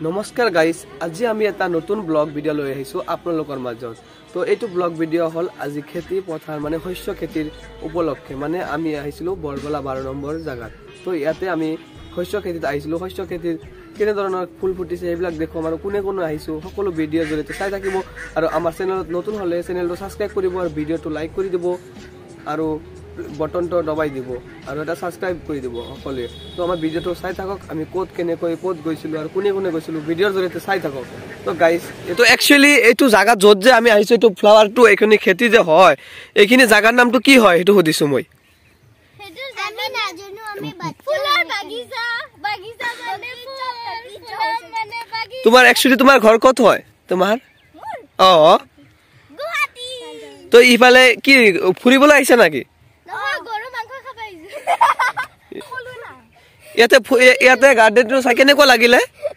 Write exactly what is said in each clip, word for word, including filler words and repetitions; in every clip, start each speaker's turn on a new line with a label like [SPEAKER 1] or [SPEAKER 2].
[SPEAKER 1] নমস্কাৰ গাইস, আজি আমি এটা নতুন ব্লগ ভিডিও লৈ আহিছো আপোনালোকৰ মাজত। তো এইটো ব্লগ ভিডিও হল আজি খেতি পথাৰ মানে শস্য খেতিৰ উপলক্ষে, মানে আমি আহিছিলো বৰবলা বাৰ নম্বৰ জাগাত। তো ইয়াতে আমি শস্য খেতিত আহিছিলো। শস্য খেতিৰ কেনে ধৰণৰ ফুল ফুটিছে এইবিলাক দেখুৱাম আৰু কোনে কোনে আহিছো সকলো ভিডিওৰ জৰিয়তে চাই থাকিব। আৰু আমাৰ চেনেলত নতুন হলে চেনেলটো সাবস্ক্ৰাইব কৰিব আৰু ভিডিওটো লাইক কৰি দিব আৰু বটনটো দবাই দিব আৰু এটা সাবস্ক্ৰাইব কৰি দিব সকলোৱে। তো আমাৰ ভিডিওটো চাই থাকক, আমি ক'ত কেনেকৈ ক'ত গৈছিলো আৰু কোনে কোনে গৈছিলো ভিডিওৰ জৰিয়তে চাই থাকক। তো গাইস, এইটো একচুয়ালি এইটো জায়গা য'ত যে আমি আহিছো, এইটো ফ্লাৱাৰটো এইখিনি খেতি যে হয়, এইখিনি জায়গাৰ নামটো কি হয় সেইটো সুধিছো মই। তোমাৰ একচুয়ালি তোমাৰ ঘৰ ক'ত হয় তোমাৰ? অ তো ইফালে কি ফুৰিবলৈ আহিছা নাকি? ইয়াতে ইয়াতে গাৰ্ডেনটো চাই কেনেকুৱা লাগিলে?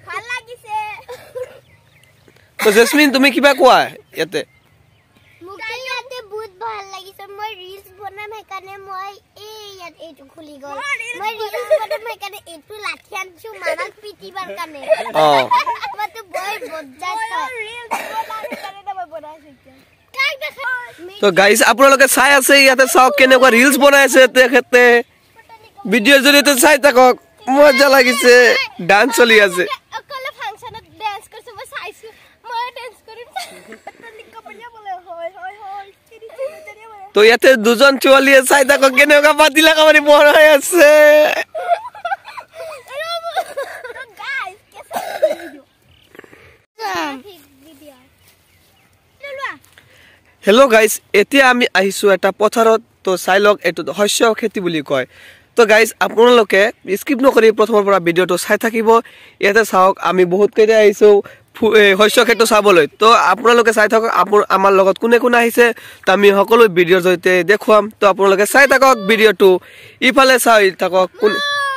[SPEAKER 1] তো জেসমিন, তুমি কিবা কোৱা ইয়াতে?
[SPEAKER 2] ইয়াতে বহুত ভাল লাগিছে। মই ৰিলছ বনাম সেইকাৰণে মই এই ইয়াত এইটো খুলি গল। মই ৰিলছ বনাম সেইকাৰণে এইটো লাঠি আনছো মামাক পিটিবাৰ কাৰণে।
[SPEAKER 1] অ
[SPEAKER 2] মতে বই বজ্জাত ৰিলছ বনাম সেইকাৰণে মই বনাইছো। কাক দেখা?
[SPEAKER 1] তো গাইস, আপোনালোকে চাই আছে ইয়াতে চাওক কেনেকুৱা ৰিলছ বনাইছে তেখেতে। ভিডিওৰ জৰিয়তে চাই থাকক, মজা লাগিছে, ডান্স চলি আছে।
[SPEAKER 2] অকলে ফাংচনত ডান্স কৰিছো, মই চাইছো। মই ডান্স কৰিম।
[SPEAKER 1] তো ইয়াতে দুজন ছোৱালীয়ে চাই থাকক কেনেকুৱা পাতিলা কামাৰি বনাই আছে। হেল্ল' গাইস, এতিয়া আমি আহিছো এটা পথাৰত। তো চাই লওক, এইটো শস্য খেতি বুলি কয়। তো গাইস, আপোনালোকে স্কিপ নকৰি প্ৰথমৰ পৰা ভিডিওটো চাই থাকিব। ইয়াতে চাওক আমি বহুত কেইটা আহিছো শস্য খেতি চাবলৈ। তো আপোনালোকে চাই থাকক, আমাৰ লগত কোনে কোনে আহিছে তো আমি সকলো ভিডিওৰ জৰিয়তে দেখুৱাম। তো আপোনালোকে চাই থাকক ভিডিওটো, ইফালে চাই থাকক। কোন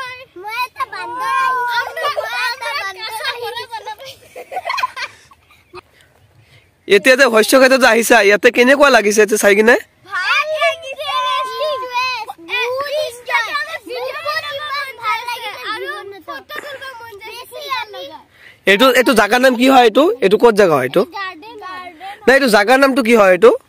[SPEAKER 1] এতিয়া যে শস্য খেতিত আহিছা, ইয়াতে কেনেকুৱা লাগিছে চাই কিনে? এইটো এইটো জাগাৰ নাম কি হয়? এইটো এইটো ক'ত জাগা হয়? এইটো নাই, এইটো জাগাৰ নামটো কি হয়? এইটো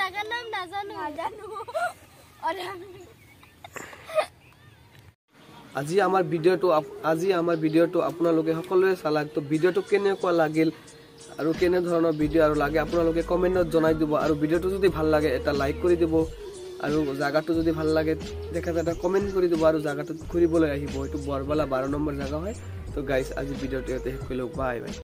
[SPEAKER 1] আজি আমাৰ ভিডিওটো আজি আমাৰ ভিডিওটো আপোনালোকে সকলোৱে চালাক। তো ভিডিওটো কেনেকুৱা লাগিল আৰু কেনে ধৰণৰ ভিডিও আৰু লাগে আপোনালোকে কমেন্টত জনাই দিব। আৰু ভিডিওটো যদি ভাল লাগে এটা লাইক কৰি দিব আৰু জাগাটো যদি ভাল লাগে দেখা এটা কমেন্ট কৰি দিব আৰু জাগাটো ঘুৰিবলৈ আহিব। এইটো বৰবলা বাৰ নম্বৰ জাগা হয়। তো গাইস, আজি ভিডিওটো ইয়াতে শেষ কৰিলো। Bye bye.